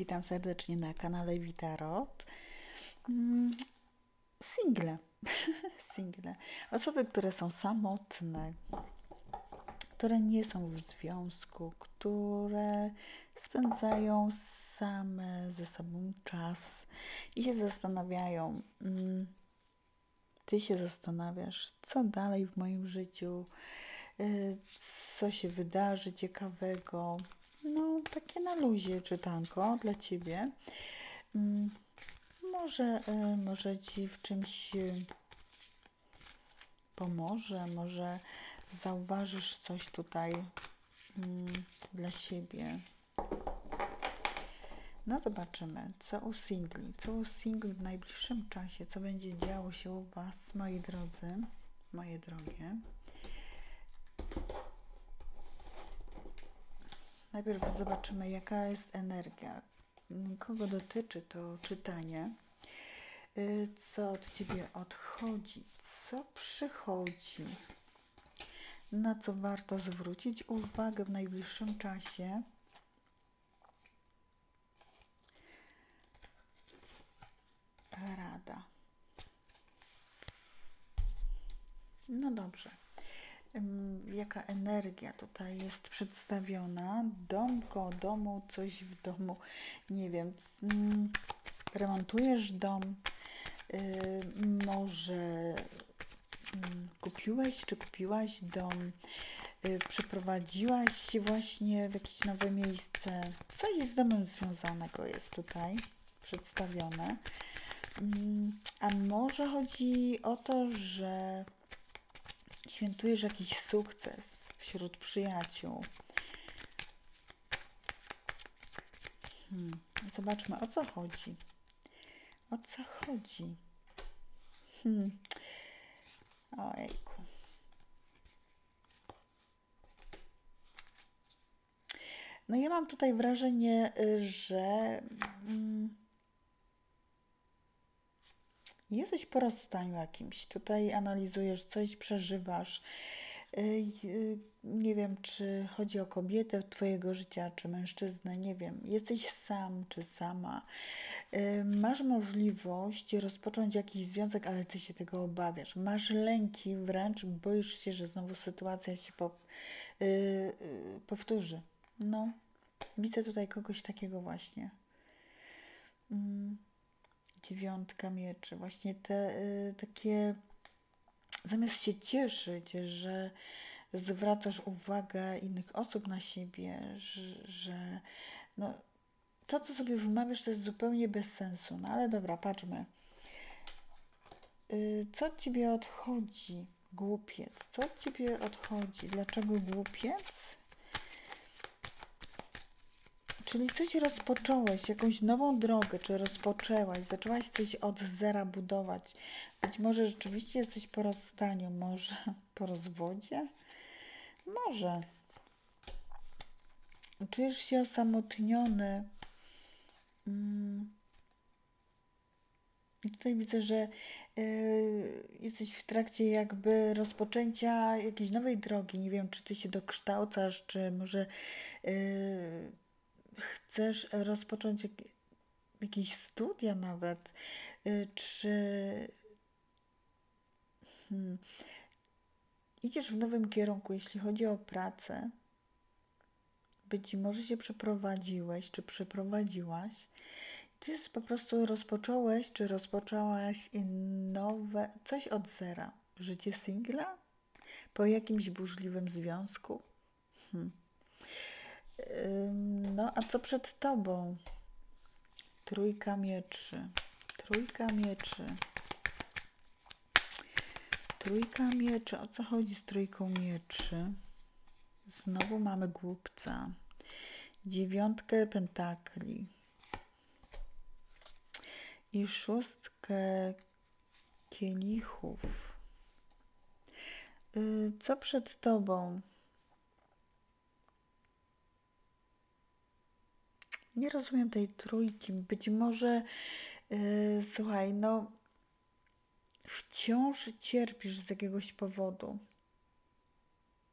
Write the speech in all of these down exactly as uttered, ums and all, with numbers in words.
Witam serdecznie na kanale Witarot. Mm, Single. Single. Osoby, które są samotne, które nie są w związku, które spędzają same ze sobą czas i się zastanawiają. mm, Ty się zastanawiasz, co dalej w moim życiu, y, co się wydarzy ciekawego. No, takie na luzie czytanko dla Ciebie. Mm, Może, y, może Ci w czymś y, pomoże, może zauważysz coś tutaj mm, dla siebie. No zobaczymy, co u singli, co u singli w najbliższym czasie, co będzie działo się u Was, moi drodzy, moje drogie. Najpierw zobaczymy, jaka jest energia, kogo dotyczy to czytanie, co od Ciebie odchodzi, co przychodzi, na co warto zwrócić uwagę w najbliższym czasie. Rada. No dobrze. Jaka energia tutaj jest przedstawiona? Dom koło domu, coś w domu, nie wiem, remontujesz dom, może kupiłeś czy kupiłaś dom, przeprowadziłaś się właśnie w jakieś nowe miejsce. Coś z domem związanego jest tutaj przedstawione. A może chodzi o to, że świętujesz jakiś sukces wśród przyjaciół. Hmm. Zobaczmy, o co chodzi. O co chodzi? Hmm. Ojejku. No ja mam tutaj wrażenie, że mm, jesteś po rozstaniu jakimś. Tutaj analizujesz coś, przeżywasz. Nie wiem, czy chodzi o kobietę Twojego życia, czy mężczyznę, nie wiem. Jesteś sam, czy sama. Masz możliwość rozpocząć jakiś związek, ale Ty się tego obawiasz. Masz lęki wręcz, boisz się, że znowu sytuacja się po, yy, yy, powtórzy. No, widzę tutaj kogoś takiego właśnie. Mm. Dziewiątka mieczy. Właśnie te y, takie, zamiast się cieszyć, że zwracasz uwagę innych osób na siebie, że, że no, to, co sobie wymawiasz, to jest zupełnie bez sensu. No ale dobra, patrzmy. Y, co od Ciebie odchodzi? Głupiec. Co od Ciebie odchodzi? Dlaczego głupiec? Czyli coś rozpocząłeś, jakąś nową drogę, czy rozpoczęłaś, zaczęłaś coś od zera budować. Być może rzeczywiście jesteś po rozstaniu, może po rozwodzie? Może. Czujesz się osamotniony. I tutaj widzę, że y, jesteś w trakcie jakby rozpoczęcia jakiejś nowej drogi. Nie wiem, czy ty się dokształcasz, czy może y, chcesz rozpocząć jak, jakieś studia nawet, y, czy hmm, idziesz w nowym kierunku, jeśli chodzi o pracę. Być może się przeprowadziłeś, czy przeprowadziłaś. Ty jest po prostu rozpocząłeś, czy rozpoczęłaś nowe, coś od zera. Życie singla? Po jakimś burzliwym związku? Hmm. Ym, no, a co przed tobą? Trójka mieczy. Trójka mieczy. Trójka mieczy. O co chodzi z trójką mieczy? Znowu mamy głupca. Dziewiątkę pentakli. I szóstkę kielichów. Yy, co przed tobą? Nie rozumiem tej trójki. Być może, yy, słuchaj, no wciąż cierpisz z jakiegoś powodu.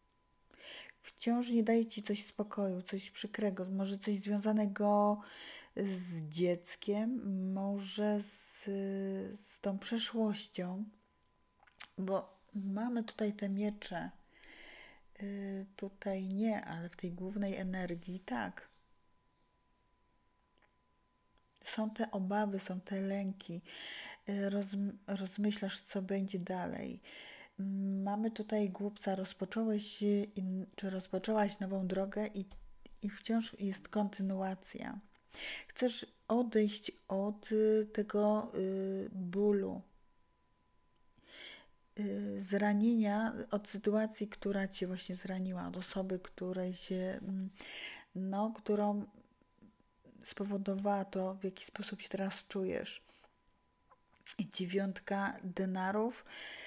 Wciąż nie daje Ci coś spokoju, coś przykrego, może coś związanego z dzieckiem, może z, z tą przeszłością, bo mamy tutaj te miecze. Y, tutaj nie, ale w tej głównej energii tak. Są te obawy, są te lęki. Y, roz, rozmyślasz, co będzie dalej. Mamy tutaj głupca, rozpocząłeś, y, czy rozpoczęłaś nową drogę i, i wciąż jest kontynuacja. Chcesz odejść od y, tego y, bólu, y, zranienia, od sytuacji, która cię właśnie zraniła, od osoby, której się, mm, no, którą spowodowała to, w jaki sposób się teraz czujesz. I dziewiątka denarów,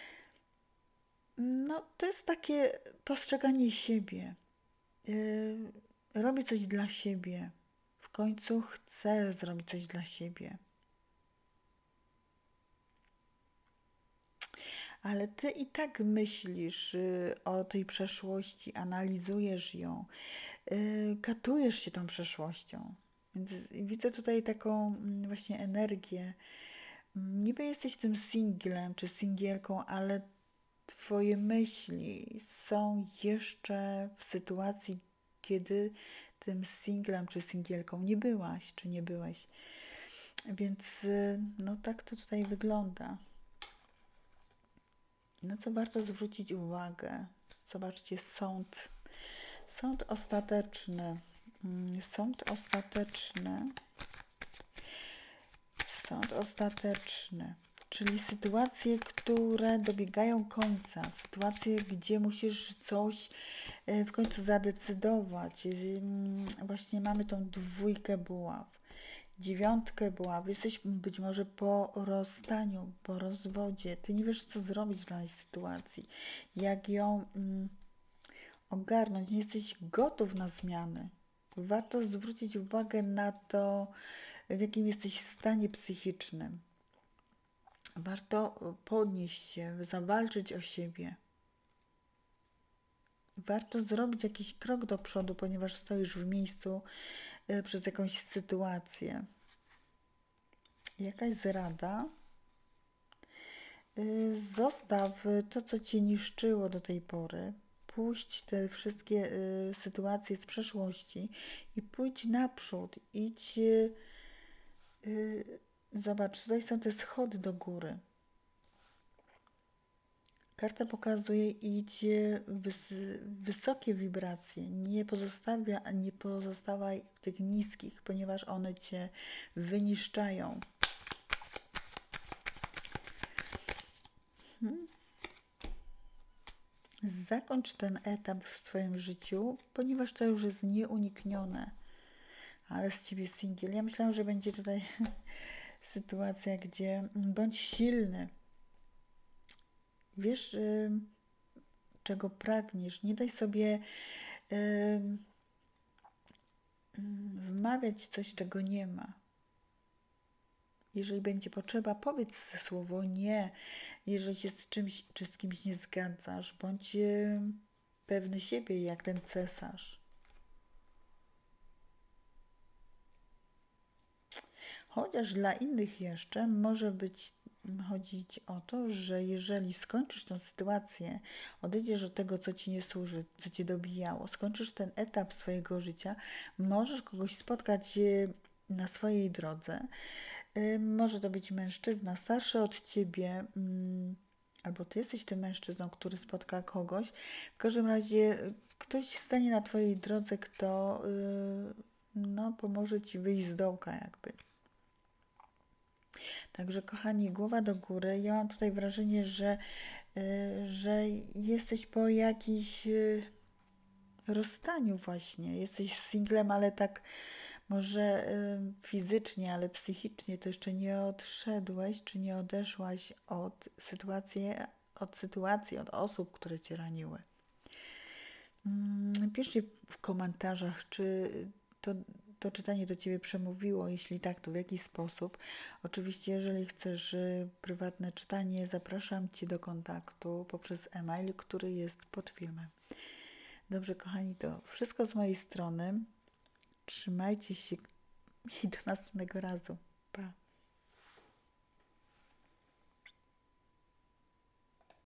no to jest takie postrzeganie siebie. Yy, robię coś dla siebie. W końcu chcę zrobić coś dla siebie. Ale ty i tak myślisz y, o tej przeszłości, analizujesz ją, y, katujesz się tą przeszłością. Więc widzę tutaj taką mm, właśnie energię. Mm, Niby jesteś tym singlem czy singielką, ale twoje myśli są jeszcze w sytuacji, kiedy tym singlem czy singielką nie byłaś, czy nie byłeś. Więc y, no tak to tutaj wygląda. Na co warto zwrócić uwagę? Zobaczcie, sąd. Sąd ostateczny. Mm, Sąd ostateczny. Sąd ostateczny. Czyli sytuacje, które dobiegają końca. Sytuacje, gdzie musisz coś e, w końcu zadecydować. Jest, mm, Właśnie mamy tą dwójkę buław. Dziewiątkę buław. Jesteś być może po rozstaniu, po rozwodzie. Ty nie wiesz, co zrobić w danej sytuacji. Jak ją mm, ogarnąć. Nie jesteś gotów na zmiany. Warto zwrócić uwagę na to, w jakim jesteś stanie psychicznym. Warto podnieść się, zawalczyć o siebie. Warto zrobić jakiś krok do przodu, ponieważ stoisz w miejscu y, przez jakąś sytuację. Jakaś zrada. Y, Zostaw to, co cię niszczyło do tej pory. Puść te wszystkie y, sytuacje z przeszłości i pójdź naprzód. Idź. Y, y, zobacz, tutaj są te schody do góry. Karta pokazuje, idzie wys wysokie wibracje. Nie pozostawia, nie pozostawaj w tych niskich, ponieważ one cię wyniszczają. Hmm. Zakończ ten etap w swoim życiu, ponieważ to już jest nieuniknione. Ale z ciebie singiel. Ja myślałam, że będzie tutaj sytuacja, gdzie bądź silny. Wiesz, y, czego pragniesz. Nie daj sobie y, y, wmawiać coś, czego nie ma. Jeżeli będzie potrzeba, powiedz słowo nie. Jeżeli się z czymś czy z kimś nie zgadzasz, bądź y, pewny siebie, jak ten cesarz. Chociaż dla innych jeszcze może być chodzić o to, że jeżeli skończysz tę sytuację, odejdziesz od tego, co ci nie służy, co cię dobijało, skończysz ten etap swojego życia, możesz kogoś spotkać na swojej drodze. Może to być mężczyzna starszy od ciebie, albo ty jesteś tym mężczyzną, który spotka kogoś. W każdym razie ktoś stanie na twojej drodze, kto no, pomoże ci wyjść z dołka jakby. Także kochani, głowa do góry. Ja mam tutaj wrażenie, że, y, że jesteś po jakimś y, rozstaniu właśnie. Jesteś singlem, ale tak może y, fizycznie, ale psychicznie to jeszcze nie odszedłeś, czy nie odeszłaś od sytuacji, od sytuacji, od osób, które cię raniły. Mm, Piszcie w komentarzach, czy to to czytanie do Ciebie przemówiło, jeśli tak, to w jaki sposób. Oczywiście, jeżeli chcesz y, prywatne czytanie, zapraszam Cię do kontaktu poprzez e-mail, który jest pod filmem. Dobrze, kochani, to wszystko z mojej strony. Trzymajcie się i do następnego razu. Pa!